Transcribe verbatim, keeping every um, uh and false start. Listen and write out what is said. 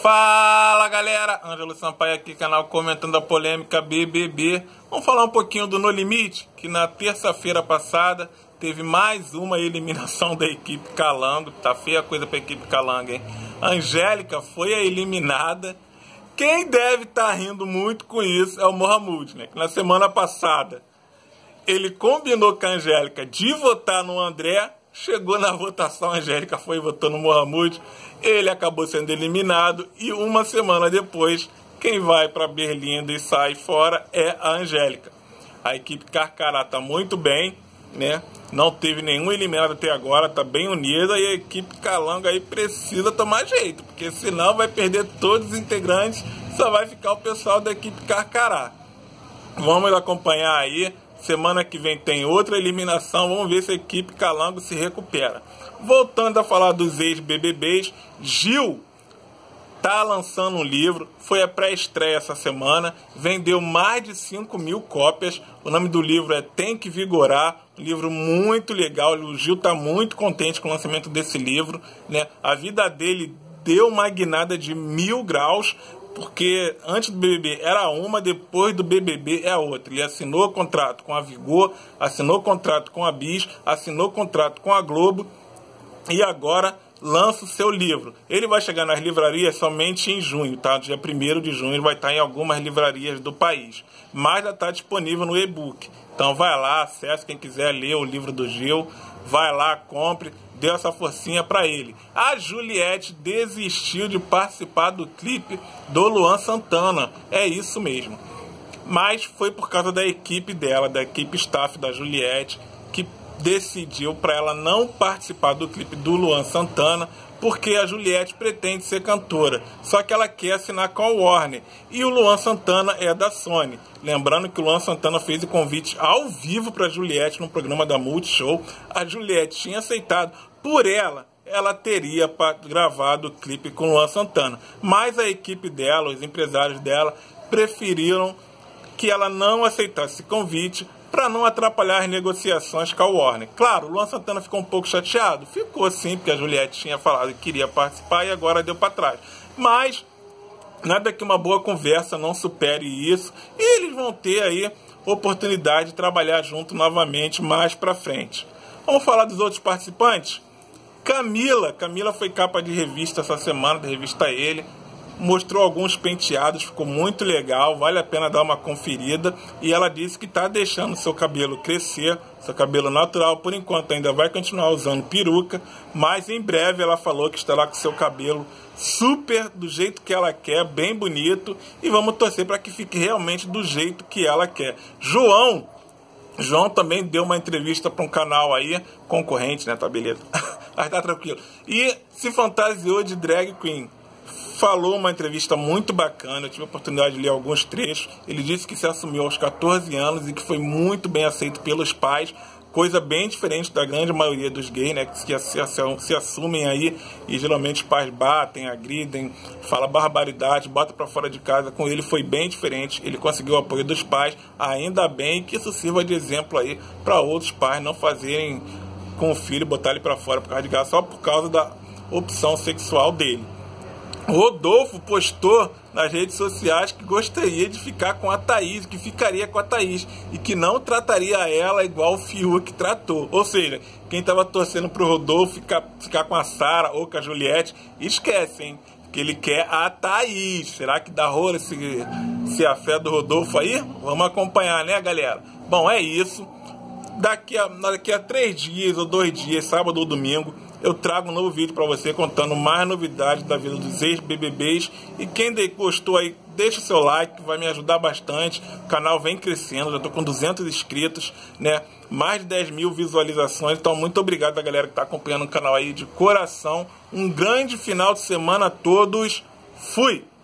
Fala galera, Ângelo Sampaio aqui, canal comentando a polêmica B B B. Vamos falar um pouquinho do No Limite, que na terça-feira passada teve mais uma eliminação da equipe Calango. Tá feia a coisa pra equipe Calango, hein? A Angélica foi a eliminada. Quem deve estar tá rindo muito com isso é o Mohamed, né? Que na semana passada ele combinou com a Angélica de votar no André. Chegou na votação, a Angélica foi e votou no Mohamed. Ele acabou sendo eliminado e uma semana depois, quem vai para Berlim e sai fora é a Angélica. A equipe Carcará está muito bem, né? Não teve nenhum eliminado até agora, está bem unida, e a equipe Calango aí precisa tomar jeito, porque senão vai perder todos os integrantes, só vai ficar o pessoal da equipe Carcará. Vamos acompanhar aí. Semana que vem tem outra eliminação. Vamos ver se a equipe Calango se recupera. Voltando a falar dos ex-B B Bs, Gil tá lançando um livro. Foi a pré-estreia essa semana. Vendeu mais de cinco mil cópias. O nome do livro é Tem Que Vigorar. Um livro muito legal. O Gil tá muito contente com o lançamento desse livro, né? A vida dele deu uma guinada de mil graus. Porque antes do B B B era uma, depois do B B B é a outra. Ele assinou contrato com a Vigor, assinou contrato com a Bis, assinou contrato com a Globo e agora lança o seu livro. Ele vai chegar nas livrarias somente em junho, tá? Dia primeiro de junho ele vai estar em algumas livrarias do país. Mas já está disponível no e-book. Então vai lá, acesse quem quiser ler o livro do Gil. Vai lá, compre, dê essa forcinha pra ele. A Juliette desistiu de participar do clipe do Luan Santana. É isso mesmo. Mas foi por causa da equipe dela, da equipe staff da Juliette, que decidiu para ela não participar do clipe do Luan Santana, porque a Juliette pretende ser cantora, só que ela quer assinar com a Warner, e o Luan Santana é da Sony. Lembrando que o Luan Santana fez o convite ao vivo para a Juliette no programa da Multishow. A Juliette tinha aceitado. Por ela, ela teria gravado o clipe com o Luan Santana, mas a equipe dela, os empresários dela, preferiram que ela não aceitasse esse convite para não atrapalhar as negociações com a Warner. Claro, o Luan Santana ficou um pouco chateado. Ficou sim, porque a Juliette tinha falado que queria participar e agora deu para trás. Mas nada que uma boa conversa não supere isso. E eles vão ter aí oportunidade de trabalhar junto novamente mais para frente. Vamos falar dos outros participantes? Camila. Camila foi capa de revista essa semana, da revista Ele. Mostrou alguns penteados, ficou muito legal, vale a pena dar uma conferida. E ela disse que está deixando seu cabelo crescer, seu cabelo natural. Por enquanto ainda vai continuar usando peruca, mas em breve ela falou que estará com seu cabelo super do jeito que ela quer, bem bonito. E vamos torcer para que fique realmente do jeito que ela quer. João, João também deu uma entrevista para um canal aí, concorrente, né? Tá beleza, mas tá tranquilo. E se fantasiou de drag queen. Falou uma entrevista muito bacana, eu tive a oportunidade de ler alguns trechos. Ele disse que se assumiu aos quatorze anos e que foi muito bem aceito pelos pais, coisa bem diferente da grande maioria dos gays, né, que se, se, se assumem aí e geralmente os pais batem, agridem, falam barbaridade, botam pra fora de casa. Com ele foi bem diferente, ele conseguiu o apoio dos pais, ainda bem que isso sirva de exemplo aí para outros pais não fazerem com o filho, botar ele pra fora por causa de casa, só por causa da opção sexual dele. Rodolfo postou nas redes sociais que gostaria de ficar com a Thaís, que ficaria com a Thaís e que não trataria ela igual o Fiuk tratou. Ou seja, quem estava torcendo pro Rodolfo ficar, ficar com a Sara ou com a Juliette, esquece, hein? Que ele quer a Thaís. Será que dá rolo se, se a fé do Rodolfo aí? Vamos acompanhar, né, galera? Bom, é isso. Daqui a, daqui a três dias ou dois dias, sábado ou domingo, eu trago um novo vídeo para você contando mais novidades da vida dos ex-B B Bs. E quem gostou aí, deixa o seu like, que vai me ajudar bastante. O canal vem crescendo, já estou com duzentos inscritos, né? Mais de dez mil visualizações. Então, muito obrigado a galera que está acompanhando o canal aí de coração. Um grande final de semana a todos. Fui!